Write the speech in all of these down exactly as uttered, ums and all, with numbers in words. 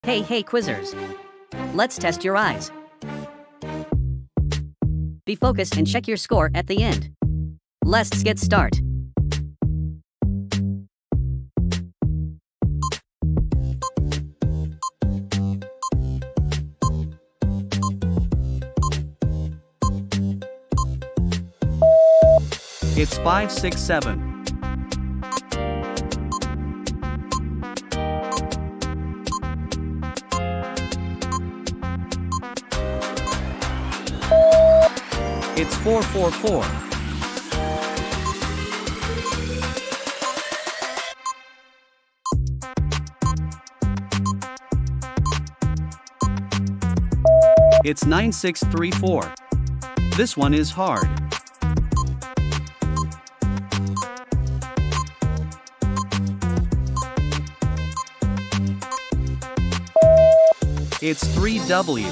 Hey hey quizzers! Let's test your eyes. Be focused and check your score at the end. Let's get start. It's five six seven. It's four four four. It's nine six three four. This one is hard. It's three W.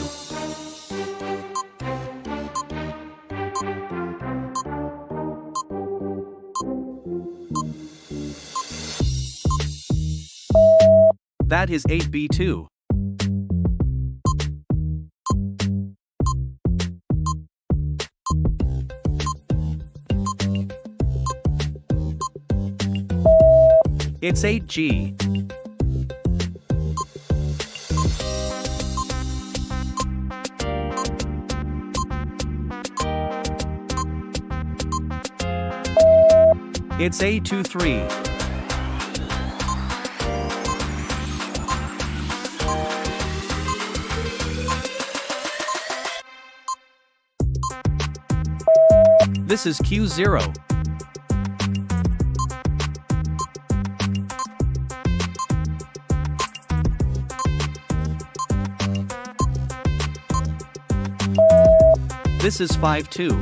That is eight B two. It's eight G. It's A two three. This is Q zero. This is five two.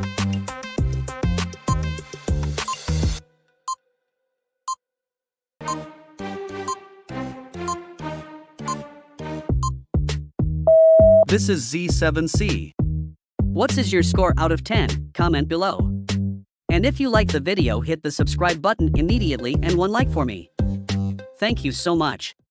This is Z seven C. What is your score out of ten? Comment below. And if you like the video, hit the subscribe button immediately and one like for me. Thank you so much.